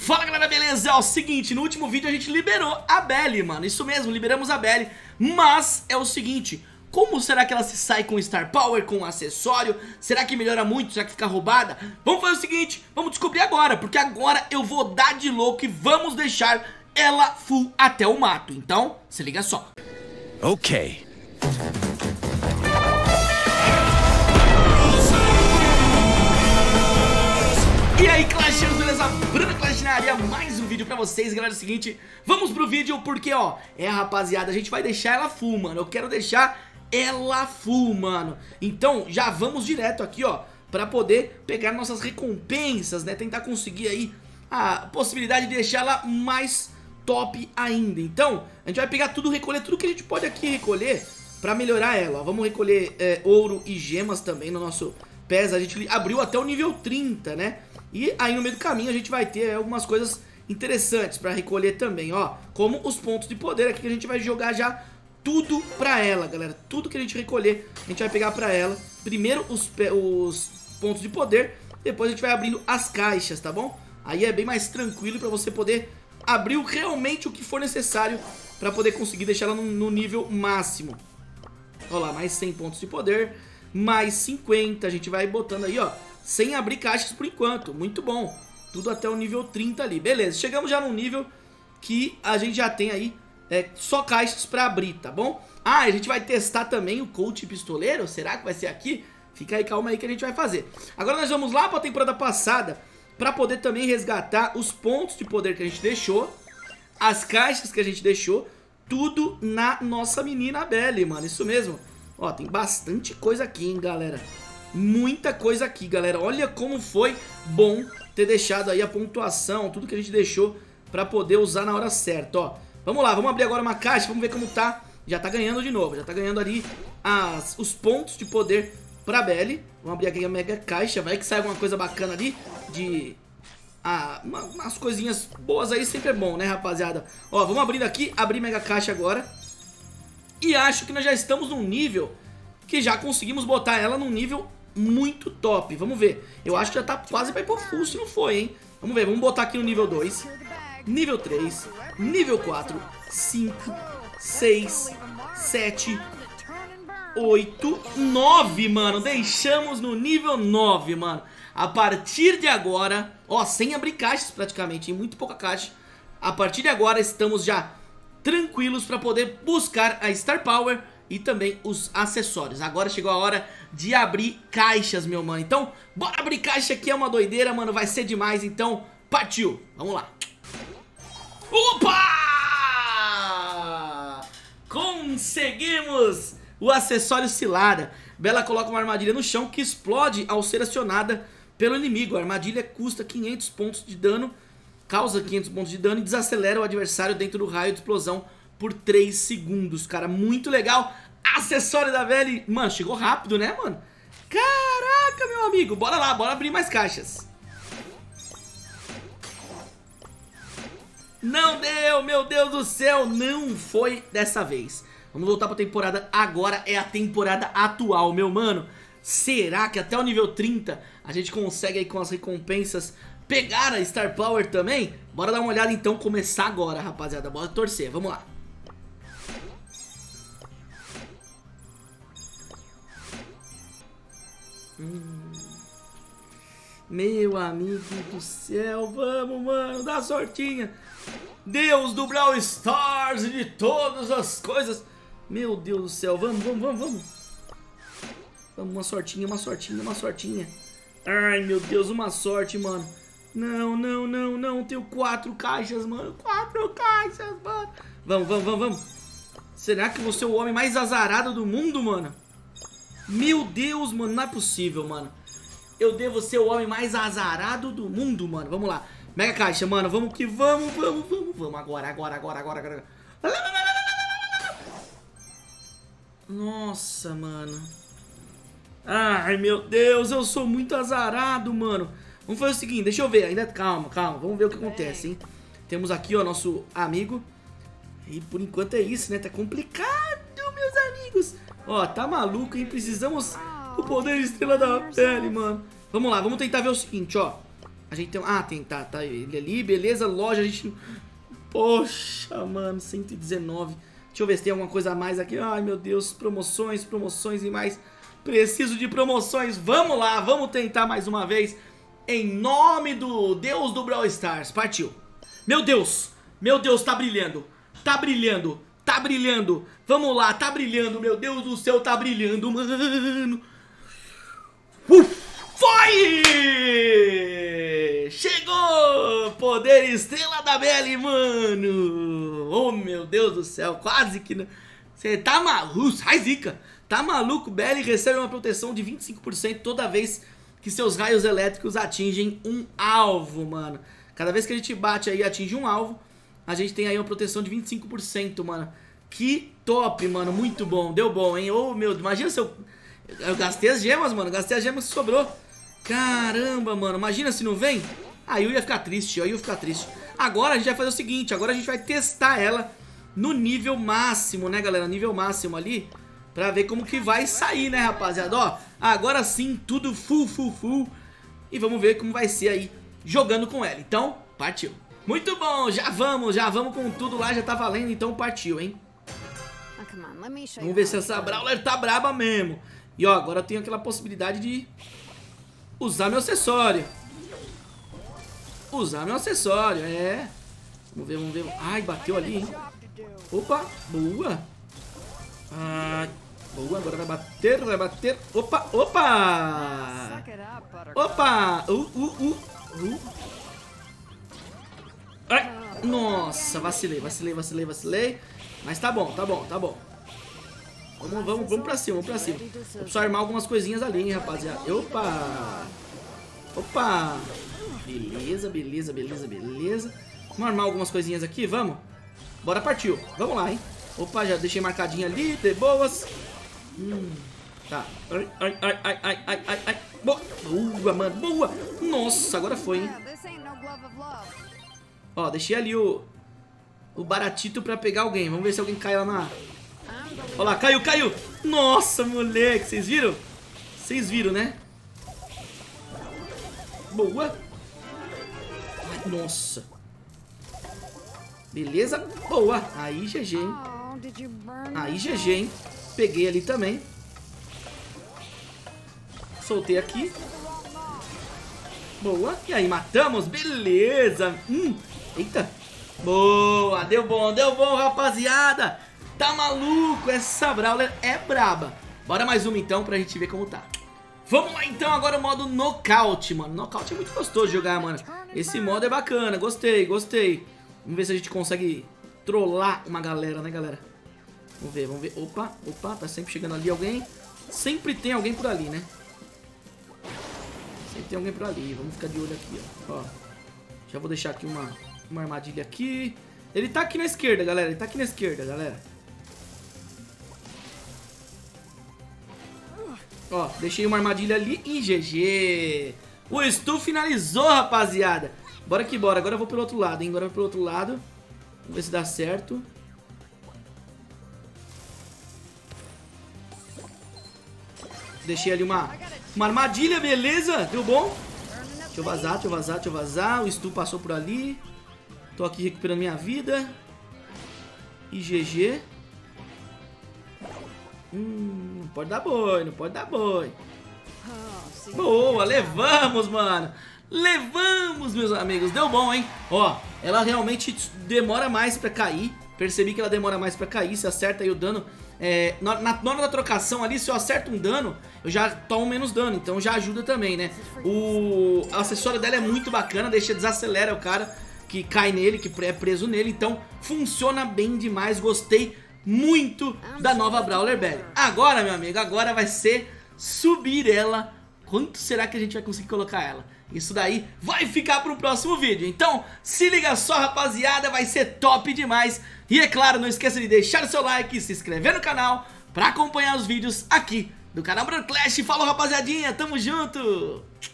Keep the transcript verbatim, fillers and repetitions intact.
Fala galera, beleza? É o seguinte, no último vídeo a gente liberou a Belly, mano. Isso mesmo, liberamos a Belly. Mas é o seguinte, como será que ela se sai com Star Power, com acessório? Será que melhora muito? Será que fica roubada? Vamos fazer o seguinte, vamos descobrir agora. Porque agora eu vou dar de louco e vamos deixar ela full até o mato. Então, se liga só. Ok. E aí, Clashers, beleza? Bruno Clash na área, mais um vídeo pra vocês, galera. É o seguinte, vamos pro vídeo porque, ó, é, rapaziada, a gente vai deixar ela full, mano. Eu quero deixar ela full, mano. Então, já vamos direto aqui, ó, pra poder pegar nossas recompensas, né? Tentar conseguir aí a possibilidade de deixar ela mais top ainda. Então, a gente vai pegar tudo, recolher tudo que a gente pode aqui recolher pra melhorar ela, ó. Vamos recolher é, ouro e gemas também no nosso P E S. A gente abriu até o nível trinta, né? E aí no meio do caminho a gente vai ter algumas coisas interessantes pra recolher também, ó. Como os pontos de poder aqui que a gente vai jogar já tudo pra ela, galera. Tudo que a gente recolher, a gente vai pegar pra ela. Primeiro os, os pontos de poder, depois a gente vai abrindo as caixas, tá bom? Aí é bem mais tranquilo pra você poder abrir realmente o que for necessário pra poder conseguir deixar ela no, no nível máximo. Olha lá, mais cem pontos de poder, mais cinquenta, a gente vai botando aí, ó. Sem abrir caixas por enquanto, muito bom. Tudo até o nível trinta ali, beleza. Chegamos já num nível que a gente já tem aí é, só caixas pra abrir, tá bom? Ah, a gente vai testar também o coach pistoleiro, será que vai ser aqui? Fica aí, calma aí que a gente vai fazer. Agora nós vamos lá pra temporada passada pra poder também resgatar os pontos de poder que a gente deixou, as caixas que a gente deixou, tudo na nossa menina Belly, mano, isso mesmo. Ó, tem bastante coisa aqui, hein, galera. Muita coisa aqui, galera. Olha como foi bom ter deixado aí a pontuação, tudo que a gente deixou pra poder usar na hora certa, ó. Vamos lá, vamos abrir agora uma caixa, vamos ver como tá. Já tá ganhando de novo, já tá ganhando ali as, os pontos de poder pra Belly. Vamos abrir aqui a mega caixa, vai que sai alguma coisa bacana ali de... Ah, uma, umas coisinhas boas aí sempre é bom, né, rapaziada? Ó, vamos abrindo aqui, abrir mega caixa agora. E acho que nós já estamos num nível que já conseguimos botar ela num nível muito top. Vamos ver. Eu acho que já tá quase pra ir pro full, se não foi, hein? Vamos ver, vamos botar aqui no nível dois, nível três, nível quatro, cinco, seis, sete, oito, nove, mano. Deixamos no nível nove, mano. A partir de agora, ó, sem abrir caixas praticamente, em muito pouca caixa. A partir de agora estamos já tranquilos pra poder buscar a Star Power e também os acessórios. Agora chegou a hora de abrir caixas, meu mano. Então, bora abrir caixa que é uma doideira, mano. Vai ser demais, então partiu. Vamos lá. Opa! Conseguimos o acessório cilada. Bela coloca uma armadilha no chão que explode ao ser acionada pelo inimigo. A armadilha custa quinhentos pontos de dano, causa quinhentos pontos de dano e desacelera o adversário dentro do raio de explosão por três segundos, cara, muito legal. Acessório da Belly, mano, chegou rápido, né, mano? Caraca, meu amigo, bora lá, bora abrir mais caixas. Não deu, meu Deus do céu, não foi dessa vez. Vamos voltar pra temporada, agora é a temporada atual, meu mano. Será que até o nível trinta a gente consegue aí com as recompensas pegar a Star Power também? Bora dar uma olhada então, começar agora, rapaziada, bora torcer, vamos lá. Hum. Meu amigo do céu, vamos, mano, dá sortinha. Deus do Brawl Stars e de todas as coisas. Meu Deus do céu, vamos, vamos, vamos, vamos. Vamos, uma sortinha, uma sortinha, uma sortinha. Ai, meu Deus, uma sorte, mano. Não, não, não, não, tenho quatro caixas, mano. Quatro caixas, mano. Vamos, vamos, vamos, vamos. Será que você é o homem mais azarado do mundo, mano? Meu Deus, mano, não é possível, mano. Eu devo ser o homem mais azarado do mundo, mano. Vamos lá. Mega caixa, mano. Vamos que vamos, vamos, vamos, vamos. Agora, agora, agora, agora, agora. Nossa, mano. Ai, meu Deus, eu sou muito azarado, mano. Vamos fazer o seguinte, deixa eu ver. Ainda, calma, calma. Vamos ver o que acontece, hein. Temos aqui, ó, nosso amigo. E por enquanto é isso, né? Tá complicado, meus amigos. Ó, tá maluco, hein? Precisamos do poder estrela da Belly, mano. Vamos lá, vamos tentar ver o seguinte, ó. A gente tem... Ah, tem, tá, tá ele ali, beleza, loja, a gente... Poxa, mano, cento e dezenove. Deixa eu ver se tem alguma coisa a mais aqui. Ai, meu Deus, promoções, promoções e mais. Preciso de promoções. Vamos lá, vamos tentar mais uma vez. Em nome do Deus do Brawl Stars. Partiu. Meu Deus, meu Deus, tá brilhando. Tá brilhando, tá brilhando. Vamos lá, tá brilhando, meu Deus do céu, tá brilhando, mano. Uf, foi! Chegou! Poder Estrela da Belly, mano! Oh, meu Deus do céu, quase que... Você tá maluco? Sai, zica! Tá maluco? Belly recebe uma proteção de vinte e cinco por cento toda vez que seus raios elétricos atingem um alvo, mano. Cada vez que a gente bate aí e atinge um alvo, a gente tem aí uma proteção de vinte e cinco por cento, mano. Que top, mano. Muito bom. Deu bom, hein? Oh, meu... Imagina se eu... Eu gastei as gemas, mano. Gastei as gemas que sobrou. Caramba, mano. Imagina se não vem. Aí eu ia ficar triste. Aí eu ia ficar triste. Agora a gente vai fazer o seguinte. Agora a gente vai testar ela no nível máximo, né, galera? Nível máximo ali. Pra ver como que vai sair, né, rapaziada? Ó, agora sim, tudo full, full, full. E vamos ver como vai ser aí jogando com ela. Então, partiu. Muito bom, já vamos, já vamos com tudo lá. Já tá valendo, então partiu, hein? Vamos ver se essa Brawler tá braba mesmo. E ó, agora eu tenho aquela possibilidade de usar meu acessório. Usar meu acessório, é. Vamos ver, vamos ver. Ai, bateu ali, hein? Opa, boa. Ai, boa, agora vai bater, vai bater. Opa, opa. Opa. Uh, uh, uh, uh. Ai, nossa, vacilei, vacilei, vacilei, vacilei. Mas tá bom, tá bom, tá bom. Vamos, vamos, vamos pra cima, vamos pra cima. Vou precisar armar algumas coisinhas ali, hein, rapaziada. Opa! Opa! Beleza, beleza, beleza, beleza. Vamos armar algumas coisinhas aqui, vamos? Bora, partiu. Vamos lá, hein? Opa, já deixei marcadinho ali, de boas. Hum, tá. Ai, ai, ai, ai, ai, ai, ai, ai. Boa, boa, mano, boa. Nossa, agora foi, hein? Ó, deixei ali o... O baratito pra pegar alguém. Vamos ver se alguém cai lá na... Olha lá, caiu, caiu. Nossa, moleque, vocês viram? Vocês viram, né? Boa. Ai, nossa. Beleza, boa. Aí, G G, hein? Aí, G G, hein? Peguei ali também. Soltei aqui. Boa. E aí, matamos. Beleza. Hum. Eita. Boa. Deu bom, deu bom, rapaziada. Tá maluco? Essa Brawler é braba. Bora mais uma então pra gente ver como tá. Vamos lá então, agora o modo nocaute, mano. Nocaute é muito gostoso de jogar, mano. Esse modo é bacana, gostei, gostei. Vamos ver se a gente consegue trollar uma galera, né, galera? Vamos ver, vamos ver. Opa, opa, tá sempre chegando ali alguém. Sempre tem alguém por ali, né? Sempre tem alguém por ali. Vamos ficar de olho aqui, ó. Ó. Já vou deixar aqui uma, uma armadilha aqui. Ele tá aqui na esquerda, galera. Ele tá aqui na esquerda, galera. Ó, deixei uma armadilha ali e G G. O Stu finalizou, rapaziada. Bora que bora. Agora eu vou pelo outro lado, hein? Agora eu vou pelo outro lado. Vamos ver se dá certo. Deixei ali uma, uma armadilha, beleza? Deu bom? Deixa eu vazar, deixa eu vazar, deixa eu vazar. O Stu passou por ali. Tô aqui recuperando minha vida. E G G. Hum, não pode dar boi, não pode dar boi. Boa, levamos, mano. Levamos, meus amigos. Deu bom, hein? Ó, ela realmente demora mais pra cair. Percebi que ela demora mais pra cair. Se acerta aí o dano é, na, na hora da trocação ali, se eu acerto um dano, eu já tomo menos dano. Então já ajuda também, né? O acessório dela é muito bacana. Deixa, desacelera o cara que cai nele, que é preso nele. Então funciona bem demais. Gostei muito da nova Brawler Belly. Agora, meu amigo, agora vai ser subir ela. Quanto será que a gente vai conseguir colocar ela? Isso daí vai ficar para o próximo vídeo. Então, se liga só, rapaziada, vai ser top demais. E é claro, não esqueça de deixar o seu like e se inscrever no canal para acompanhar os vídeos aqui do canal Brawl Clash. Falou, rapaziadinha, tamo junto!